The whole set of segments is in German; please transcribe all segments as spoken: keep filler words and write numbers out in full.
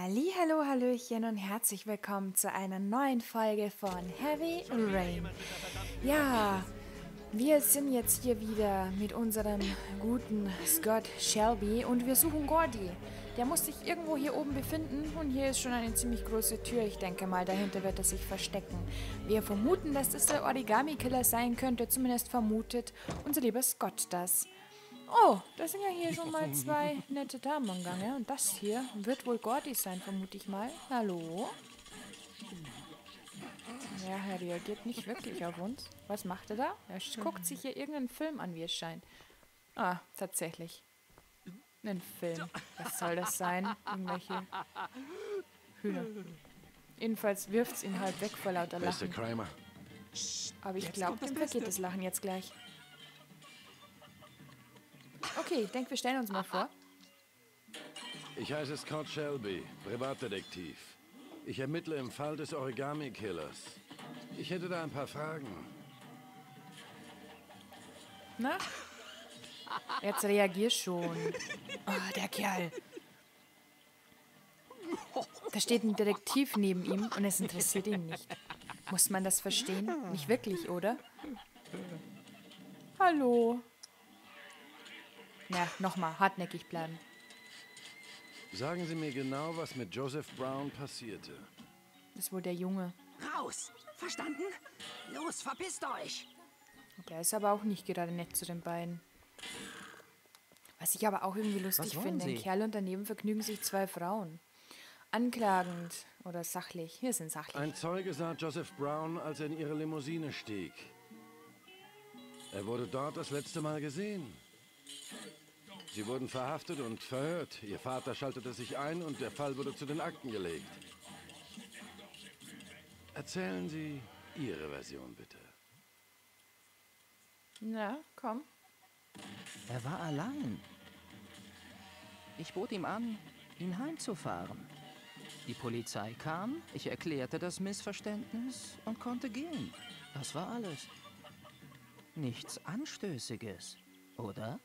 Hallihallo, Hallöchen und herzlich willkommen zu einer neuen Folge von Heavy Rain. Ja, wir sind jetzt hier wieder mit unserem guten Scott Shelby und wir suchen Gordy. Der muss sich irgendwo hier oben befinden und hier ist schon eine ziemlich große Tür. Ich denke mal, dahinter wird er sich verstecken. Wir vermuten, dass das der Origami-Killer sein könnte, zumindest vermutet unser lieber Scott das. Oh, da sind ja hier schon mal zwei nette Damen am Gange. Und das hier wird wohl Gordy sein, vermute ich mal. Hallo? Ja, er reagiert nicht wirklich auf uns. Was macht er da? Er guckt sich hier irgendeinen Film an, wie es scheint. Ah, tatsächlich. Ein Film. Was soll das sein? Irgendwelche Hühner. Jedenfalls wirft es ihn halt weg vor lauter Lachen. Mister Kramer. Aber ich glaube, dem vergeht das Lachen jetzt gleich. Okay, ich denke, wir stellen uns mal vor. Ich heiße Scott Shelby, Privatdetektiv. Ich ermittle im Fall des Origami-Killers. Ich hätte da ein paar Fragen. Na? Jetzt reagier schon. Oh, der Kerl. Da steht ein Detektiv neben ihm und es interessiert ihn nicht. Muss man das verstehen? Nicht wirklich, oder? Hallo. Na, nochmal, hartnäckig bleiben. Sagen Sie mir genau, was mit Joseph Brown passierte. Das ist wohl der Junge. Raus! Verstanden? Los, verpisst euch! Der ist aber auch nicht gerade nett zu den beiden. Was ich aber auch irgendwie lustig finde, ein Kerl und daneben vergnügen sich zwei Frauen. Anklagend oder sachlich. Hier sind sachlich. Ein Zeuge sah Joseph Brown, als er in ihre Limousine stieg. Er wurde dort das letzte Mal gesehen. Sie wurden verhaftet und verhört. Ihr Vater schaltete sich ein und der Fall wurde zu den Akten gelegt. Erzählen Sie Ihre Version, bitte. Na, komm. Er war allein. Ich bot ihm an, ihn heimzufahren. Die Polizei kam, ich erklärte das Missverständnis und konnte gehen. Das war alles. Nichts Anstößiges, oder?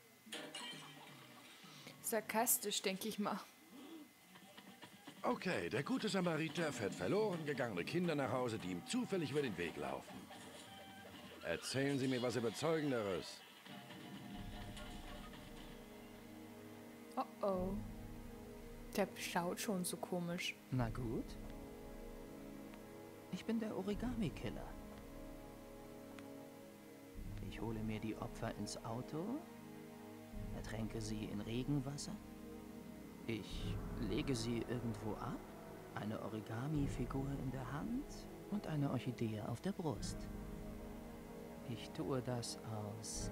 Sarkastisch, denke ich mal. Okay, der gute Samariter fährt verloren gegangene Kinder nach Hause, die ihm zufällig über den Weg laufen. Erzählen Sie mir was Überzeugenderes. Oh oh. Der schaut schon so komisch. Na gut. Ich bin der Origami-Killer. Ich hole mir die Opfer ins Auto, ertränke sie in Regenwasser. Ich lege sie irgendwo ab, eine Origami-Figur in der Hand und eine Orchidee auf der Brust. Ich tue das aus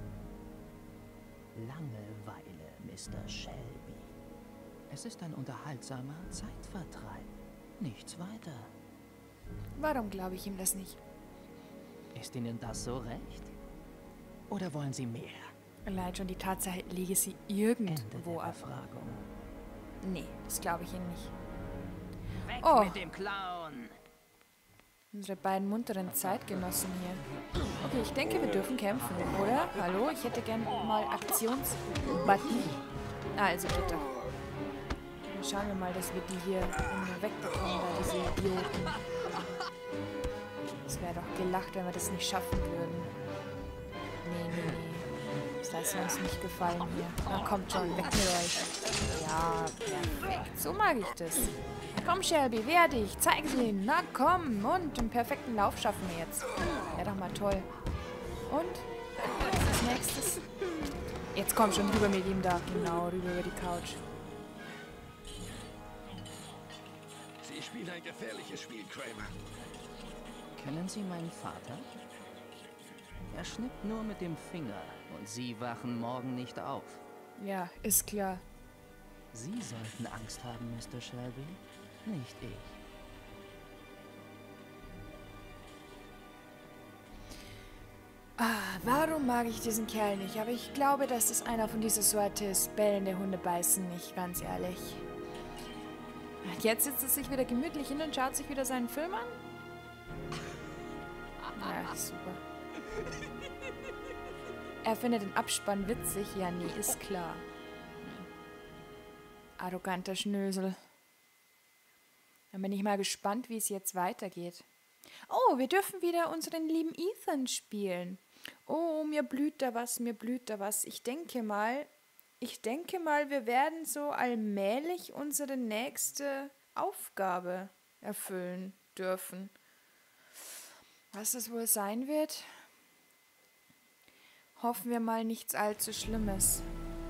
Langeweile, Mister Shelby. Es ist ein unterhaltsamer Zeitvertreib. Nichts weiter. Warum glaube ich ihm das nicht? Ist Ihnen das so recht? Oder wollen Sie mehr? Allein schon die Tatsache, lege sie Ende irgendwo der ab. Befragung. Nee, das glaube ich ihm nicht. Weg Oh. mit dem Clown! Unsere beiden munteren Zeitgenossen hier. Okay, ich denke, wir dürfen kämpfen, oder? Hallo, ich hätte gern mal Aktionsbutton. Ah, also bitte. Dann schauen wir mal, dass wir die hier irgendwie wegbekommen, da diese Idioten. Es wäre doch gelacht, wenn wir das nicht schaffen würden. Nee, nee, nee. Das lassen wir uns nicht gefallen hier. Na, kommt schon, weg mit euch. Ja, perfekt. So mag ich das. Komm, Shelby, wehr dich. Zeig es ihnen. Na komm. Und den perfekten Lauf schaffen wir jetzt. Ja, doch mal toll. Und? Was ist das nächstes? Jetzt komm schon rüber mit ihm da. Genau, rüber über die Couch. Sie spielen ein gefährliches Spiel, Kramer. Kennen Sie meinen Vater? Er schnippt nur mit dem Finger und Sie wachen morgen nicht auf. Ja, ist klar. Sie sollten Angst haben, Mister Shelby, nicht ich. Ah, warum mag ich diesen Kerl nicht? Aber ich glaube, dass es einer von dieser Sorte ist. Bellende Hunde beißen nicht, ganz ehrlich. Jetzt sitzt er sich wieder gemütlich hin und schaut sich wieder seinen Film an. Ja, super. Er findet den Abspann witzig. Ja, nee, ist klar. Arroganter Schnösel. Dann bin ich mal gespannt, wie es jetzt weitergeht. Oh, wir dürfen wieder unseren lieben Ethan spielen. Oh, mir blüht da was, mir blüht da was. Ich denke mal, ich denke mal, wir werden so allmählich unsere nächste Aufgabe erfüllen dürfen. Was es wohl sein wird, hoffen wir mal nichts allzu Schlimmes.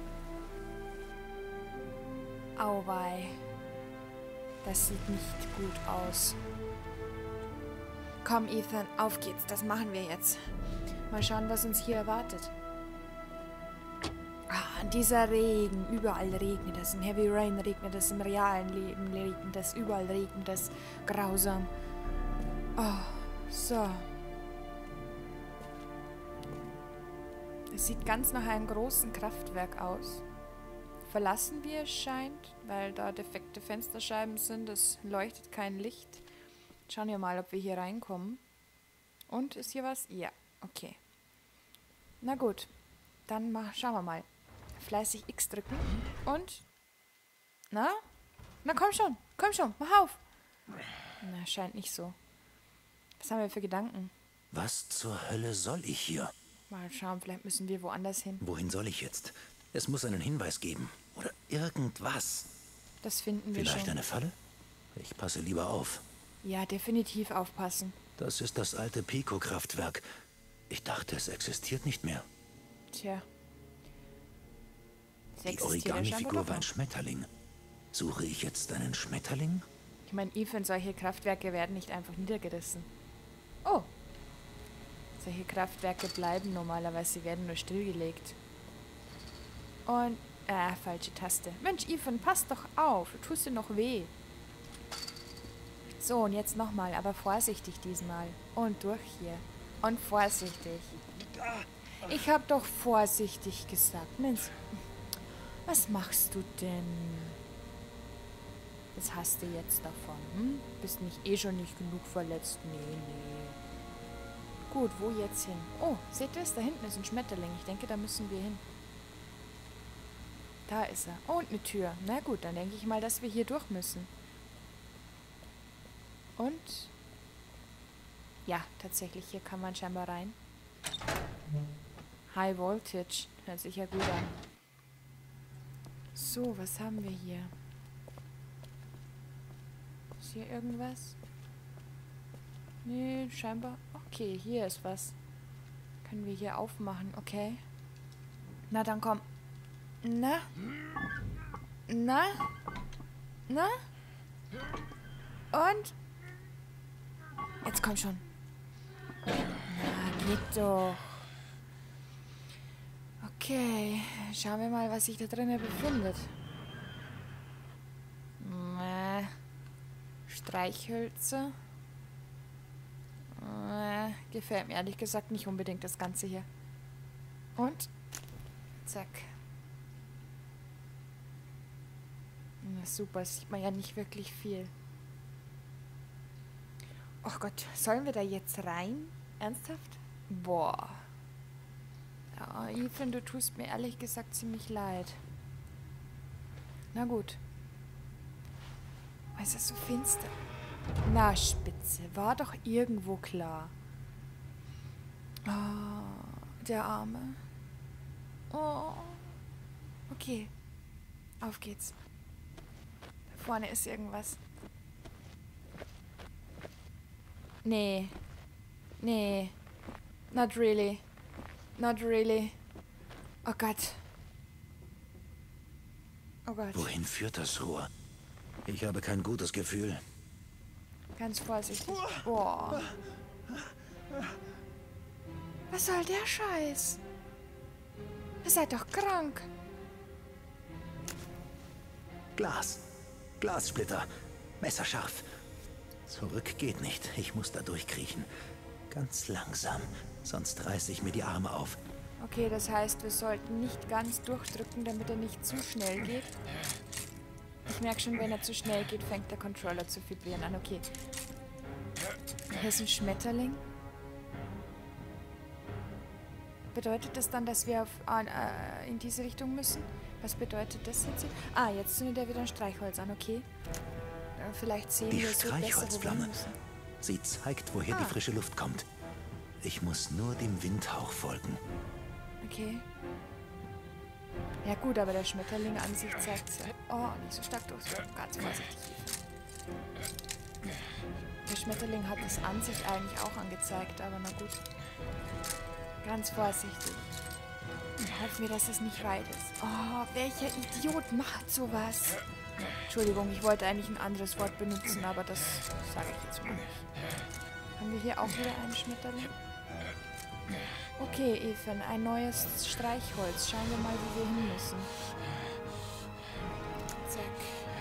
Auwei. Das sieht nicht gut aus. Komm, Ethan, auf geht's. Das machen wir jetzt. Mal schauen, was uns hier erwartet. Ah, dieser Regen. Überall regnet es. Im Heavy Rain regnet es. Im realen Leben regnet es. Überall regnet es. Grausam. Oh, so. Es sieht ganz nach einem großen Kraftwerk aus. Verlassen wir es scheint, weil da defekte Fensterscheiben sind. Es leuchtet kein Licht. Schauen wir mal, ob wir hier reinkommen. Und, ist hier was? Ja, okay. Na gut, dann mach, schauen wir mal. Fleißig X drücken. Und? Na? Na komm schon, komm schon, mach auf. Na, scheint nicht so. Was haben wir für Gedanken? Was zur Hölle soll ich hier? Mal schauen, vielleicht müssen wir woanders hin. Wohin soll ich jetzt? Es muss einen Hinweis geben. Oder irgendwas. Das finden wir Vielleicht schon. eine Falle? Ich passe lieber auf. Ja, definitiv aufpassen. Das ist das alte Pico-Kraftwerk. Ich dachte, es existiert nicht mehr. Tja. Es Die existiert ja scheinbar Origami-Figur doch war ein noch. Schmetterling. Suche ich jetzt einen Schmetterling? Ich meine, Ethan, solche Kraftwerke werden nicht einfach niedergerissen. Oh. Solche Kraftwerke bleiben normalerweise, sie werden nur stillgelegt. Und, äh, falsche Taste. Mensch, Ethan, pass doch auf, du tust dir noch weh. So, und jetzt nochmal, aber vorsichtig diesmal. Und durch hier. Und vorsichtig. Ich hab doch vorsichtig gesagt. Mensch, was machst du denn? Das hast du jetzt davon, hm? Bist nicht eh schon nicht genug verletzt? Nee, nee. Gut, wo jetzt hin? Oh, seht ihr es? Da hinten ist ein Schmetterling. Ich denke, da müssen wir hin. Da ist er. Oh, und eine Tür. Na gut, dann denke ich mal, dass wir hier durch müssen. Und? Ja, tatsächlich, hier kann man scheinbar rein. High Voltage. Hört sich ja gut an. So, was haben wir hier? Ist hier irgendwas? Nee, scheinbar. Okay, hier ist was. Können wir hier aufmachen, okay. Na, dann komm. Na? Na? Na? Und? Jetzt komm schon. Na, geht doch. Okay, schauen wir mal, was sich da drinnen befindet. Äh, Streichhölzer. Äh, gefällt mir ehrlich gesagt nicht unbedingt das Ganze hier. Und? Zack. Na super, sieht man ja nicht wirklich viel. Oh Gott, sollen wir da jetzt rein? Ernsthaft? Boah. Ja, Ethan, du tust mir ehrlich gesagt ziemlich leid. Na gut. Oh, ist das so finster? Na, Spitze, war doch irgendwo klar. Oh, der Arme. Oh. Okay. Auf geht's. Da vorne ist irgendwas. Nee. Nee. Not really. Not really. Oh Gott. Oh Gott. Wohin führt das Rohr? Ich habe kein gutes Gefühl. Ganz vorsichtig. Boah. Was soll der Scheiß? Ihr seid doch krank. Glas. Glassplitter. Messerscharf. Zurück geht nicht. Ich muss da durchkriechen. Ganz langsam. Sonst reiße ich mir die Arme auf. Okay, das heißt, wir sollten nicht ganz durchdrücken, damit er nicht zu schnell geht. Ich merke schon, wenn er zu schnell geht, fängt der Controller zu vibrieren an. Okay. Hier ist ein Schmetterling. Bedeutet das dann, dass wir auf, äh, in diese Richtung müssen? Was bedeutet das jetzt? Ah, jetzt zündet er wieder ein Streichholz an, okay. Äh, vielleicht sehen Die wir so besser, wo wir Streichholzflamme. müssen. Sie zeigt, woher Ah. die frische Luft kommt. Ich muss nur dem Windhauch folgen. Okay. Ja gut, aber der Schmetterling an sich zeigt ja. Oh, nicht so stark durchdrücken. Ganz vorsichtig. Der Schmetterling hat es an sich eigentlich auch angezeigt, aber na gut. Ganz vorsichtig. Hoffen wir, dass es nicht weit ist. Oh, welcher Idiot macht sowas? Entschuldigung, ich wollte eigentlich ein anderes Wort benutzen, aber das sage ich jetzt mal nicht. Haben wir hier auch wieder einen Schmetterling? Okay, Ethan, ein neues Streichholz. Schauen wir mal, wo wir hin müssen. Zack.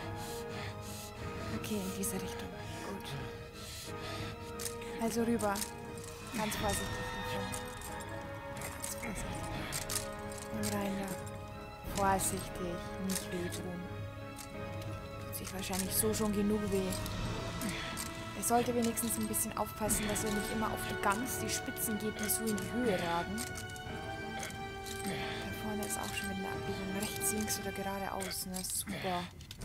Okay, in diese Richtung. Gut. Also rüber. Ganz vorsichtig, Ethan. Ganz vorsichtig. Und rein da. Vorsichtig, nicht wehtun. Tut sich wahrscheinlich so schon genug weh. Er sollte wenigstens ein bisschen aufpassen, dass er nicht immer auf die ganz die Spitzen geht, die so in die Höhe ragen. Da vorne ist auch schon mit einer Abbiegung. Rechts, links oder geradeaus. Ne? Super.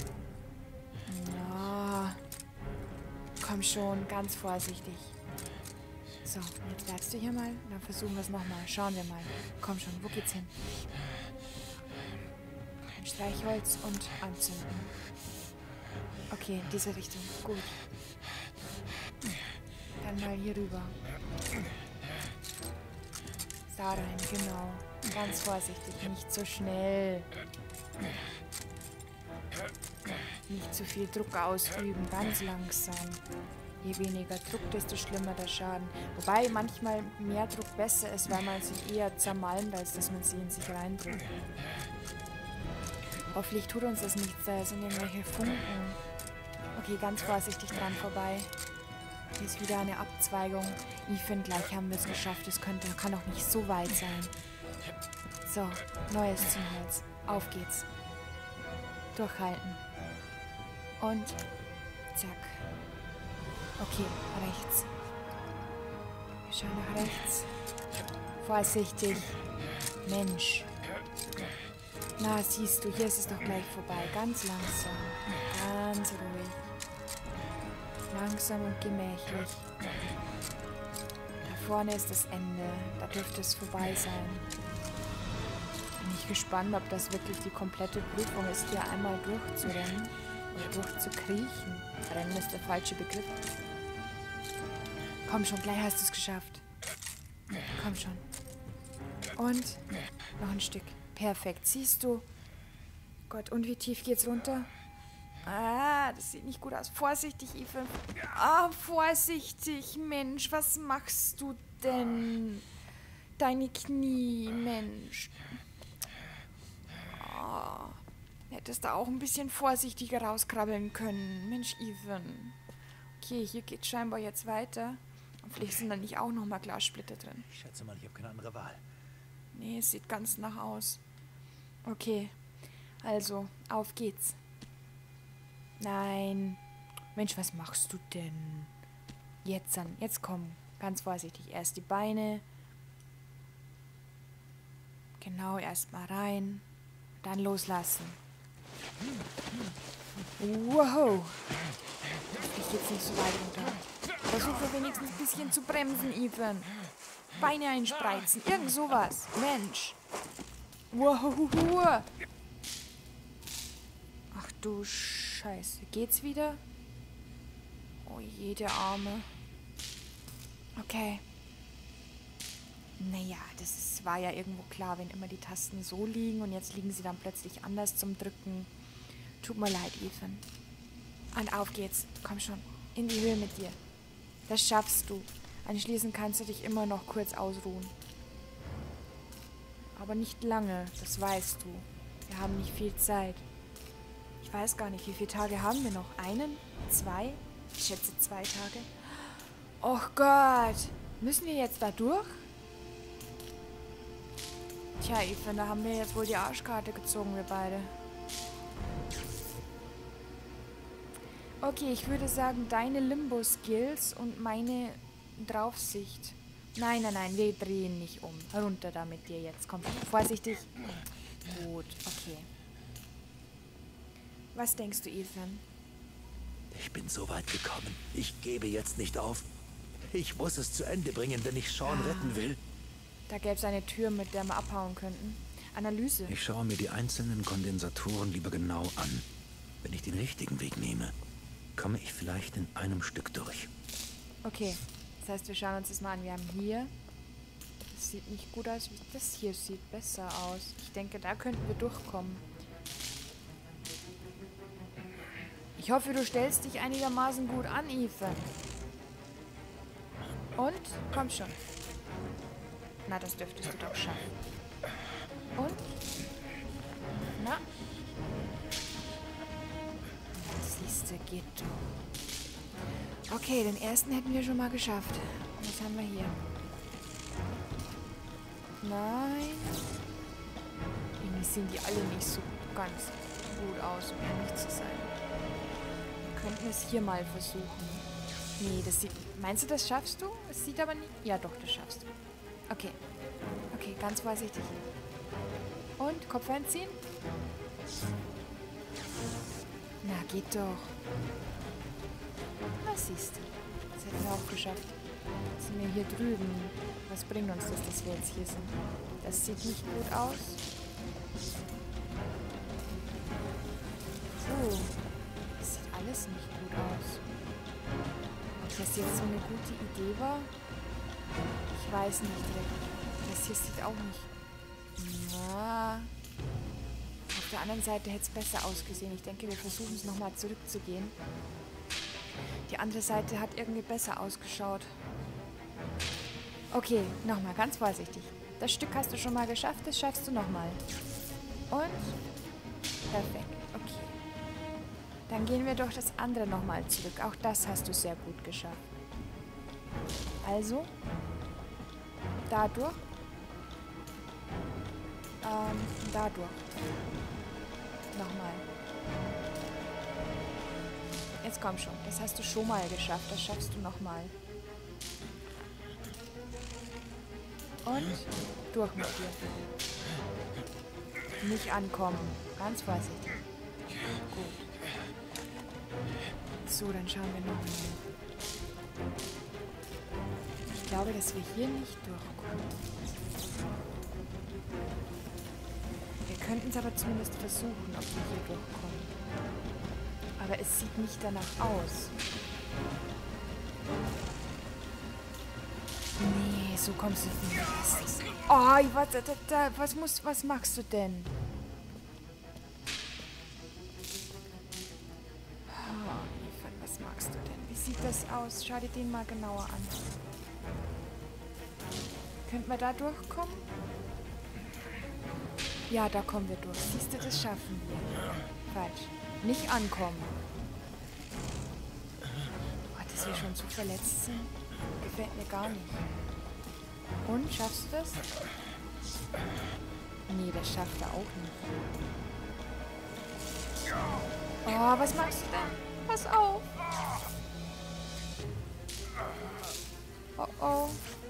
Ja. Komm schon, ganz vorsichtig. So, jetzt bleibst du hier mal. Dann versuchen wir es nochmal. Schauen wir mal. Komm schon, wo geht's hin? Ein Streichholz und anzünden. Okay, in diese Richtung. Gut. Dann mal hier rüber. Da rein, genau. Ganz vorsichtig, nicht so schnell. Nicht zu viel Druck ausüben, ganz langsam. Je weniger Druck, desto schlimmer der Schaden. Wobei manchmal mehr Druck besser ist, weil man sich eher zermalmt, als dass man sie in sich reindrückt. Hoffentlich tut uns das nichts, da sind irgendwelche Funken. Okay, ganz vorsichtig dran vorbei. Hier ist wieder eine Abzweigung. Ich finde, gleich haben wir es geschafft. Es könnte, kann doch nicht so weit sein. So, neues Zündholz. Auf geht's. Durchhalten. Und zack. Okay, rechts. Wir schauen nach rechts. Vorsichtig. Mensch. Na, siehst du, hier ist es doch gleich vorbei. Ganz langsam. Ganz ruhig. Langsam und gemächlich. Da vorne ist das Ende. Da dürfte es vorbei sein. Bin ich gespannt, ob das wirklich die komplette Prüfung ist, hier einmal durchzurennen. Oder durchzukriechen. Rennen ist der falsche Begriff. Komm schon, gleich hast du es geschafft. Komm schon. Und noch ein Stück. Perfekt. Siehst du? Gott, und wie tief geht's runter? Ah, das sieht nicht gut aus. Vorsichtig, Ethan. Ah, vorsichtig, Mensch. Was machst du denn? Deine Knie, Mensch. Oh, hättest du auch ein bisschen vorsichtiger rauskrabbeln können. Mensch, Ethan. Okay, hier geht scheinbar jetzt weiter. Und vielleicht sind da nicht auch nochmal Glassplitter drin. Ich schätze mal, ich habe keine andere Wahl. Nee, es sieht ganz nach aus. Okay, also, auf geht's. Nein. Mensch, was machst du denn? Jetzt dann, jetzt komm. Ganz vorsichtig. Erst die Beine. Genau, erst mal rein. Dann loslassen. Wow. Ich geht's nicht so weit runter. Versuche wenigstens ein bisschen zu bremsen, Ethan. Beine einspreizen. Irgend sowas. Mensch. Wow. Ach du Scheiße. Geht's wieder? Oh je, der Arme. Okay. Naja, das ist, war ja irgendwo klar, wenn immer die Tasten so liegen und jetzt liegen sie dann plötzlich anders zum Drücken. Tut mir leid, Ethan. Und auf geht's. Komm schon. In die Höhe mit dir. Das schaffst du. Anschließend kannst du dich immer noch kurz ausruhen. Aber nicht lange, das weißt du. Wir haben nicht viel Zeit. Ich weiß gar nicht, wie viele Tage haben wir noch? Einen? Zwei? Ich schätze zwei Tage. Och Gott! Müssen wir jetzt da durch? Tja, Ethan, da haben wir jetzt wohl die Arschkarte gezogen, wir beide. Okay, ich würde sagen, deine Limbo-Skills und meine Draufsicht. Nein, nein, nein, wir drehen nicht um. Runter da mit dir jetzt. Komm, vorsichtig. Gut, okay. Was denkst du, Ethan? Ich bin so weit gekommen. Ich gebe jetzt nicht auf. Ich muss es zu Ende bringen, wenn ich Sean Ah. retten will. Da gäbe es eine Tür, mit der wir abhauen könnten. Analyse. Ich schaue mir die einzelnen Kondensatoren lieber genau an. Wenn ich den richtigen Weg nehme, komme ich vielleicht in einem Stück durch. Okay, das heißt, wir schauen uns das mal an. Wir haben hier... Das sieht nicht gut aus. Das hier sieht besser aus. Ich denke, da könnten wir durchkommen. Ich hoffe, du stellst dich einigermaßen gut an, Ethan. Und? Komm schon. Na, das dürftest du doch schaffen. Und? Na? Siehst du, geht doch. Okay, den ersten hätten wir schon mal geschafft. Was haben wir hier? Nein. Irgendwie sehen die alle nicht so ganz gut aus, um ehrlich zu sein. Wir könnten es hier mal versuchen. Nee, das sieht... Meinst du, das schaffst du? Es sieht aber nicht... Ja, doch, das schaffst du. Okay. Okay, ganz vorsichtig. Und? Kopf einziehen? Na, geht doch. Na, siehst du. Das hätten wir auch geschafft. Jetzt sind wir hier drüben. Was bringt uns das, dass wir jetzt hier sind? Das sieht nicht gut aus. Oh. Das sieht alles nicht gut aus. Ob das jetzt so eine gute Idee war? Ich weiß nicht wirklich. Das hier sieht auch nicht... Na... Auf der anderen Seite hätte es besser ausgesehen. Ich denke, wir versuchen es nochmal zurückzugehen. Die andere Seite hat irgendwie besser ausgeschaut. Okay, nochmal, ganz vorsichtig. Das Stück hast du schon mal geschafft, das schaffst du nochmal. Und? Perfekt, okay. Dann gehen wir durch das andere nochmal zurück. Auch das hast du sehr gut geschafft. Also, dadurch. Ähm, dadurch. Nochmal. Jetzt komm schon. Das hast du schon mal geschafft. Das schaffst du nochmal. Und durch mit dir. Nicht ankommen. Ganz vorsichtig. Gut. So, dann schauen wir nochmal. Ich glaube, dass wir hier nicht durchkommen. Wir könnten es aber zumindest versuchen, ob wir hier durchkommen. Aber es sieht nicht danach aus. Nee, so kommst du nicht. Oh, was, da, da, was, muss, was machst du denn? Oh, Ethan, was magst du denn? Wie sieht das aus? Schau dir den mal genauer an. Könnten wir da durchkommen? Ja, da kommen wir durch. Siehst du, das schaffen wir. Falsch. Nicht ankommen. Oh, dass wir schon so verletzt sind, gefällt mir gar nicht. Und, schaffst du das? Nee, das schafft er auch nicht. Oh, was machst du denn? Pass auf. Oh, oh.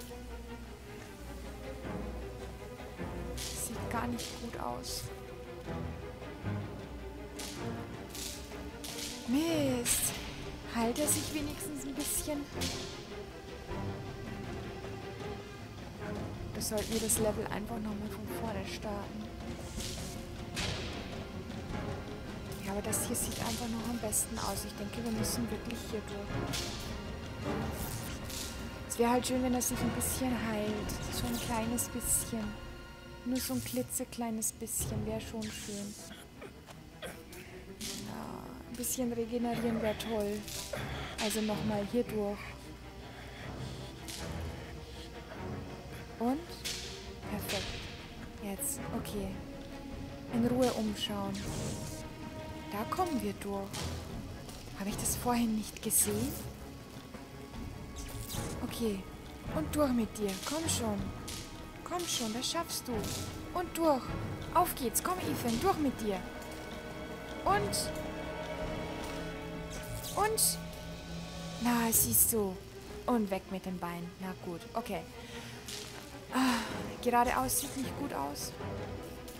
Sieht gar nicht gut aus. Mist. Heilt er sich wenigstens ein bisschen? Das sollten wir das Level einfach nochmal von vorne starten. Ja, aber das hier sieht einfach noch am besten aus. Ich denke, wir müssen wirklich hier durch. Es wäre halt schön, wenn er sich ein bisschen heilt. So ein kleines bisschen. Nur so ein klitzekleines bisschen wäre schon schön. Ja, ein bisschen regenerieren wäre toll. Also nochmal hier durch. Und? Perfekt. Jetzt, okay. In Ruhe umschauen. Da kommen wir durch. Habe ich das vorhin nicht gesehen? Okay. Und durch mit dir. Komm schon. Komm schon, das schaffst du. Und durch. Auf geht's. Komm, Ethan, durch mit dir. Und? Und? Na, siehst du. Und weg mit den Beinen. Na gut, okay. Ah, geradeaus sieht nicht gut aus.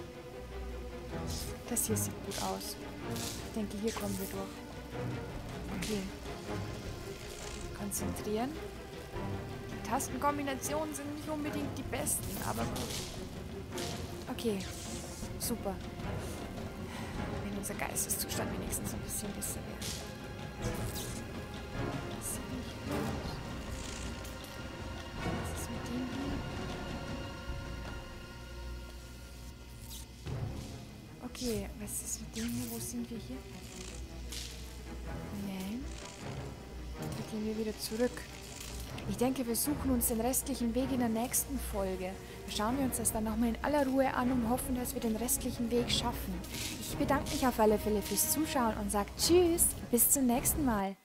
Das hier sieht gut aus. Ich denke, hier kommen wir durch. Okay. Konzentrieren. Die Tastenkombinationen sind nicht unbedingt die besten, aber gut. Okay. Super. Wenn unser Geisteszustand wenigstens ein bisschen besser wäre. Das sieht nicht gut aus. Was ist mit dem hier? Okay, was ist mit dem hier? Wo sind wir hier? Nein. Da gehen wir wieder zurück. Ich denke, wir suchen uns den restlichen Weg in der nächsten Folge. Da schauen wir uns das dann nochmal in aller Ruhe an und hoffen, dass wir den restlichen Weg schaffen. Ich bedanke mich auf alle Fälle fürs Zuschauen und sage Tschüss, bis zum nächsten Mal.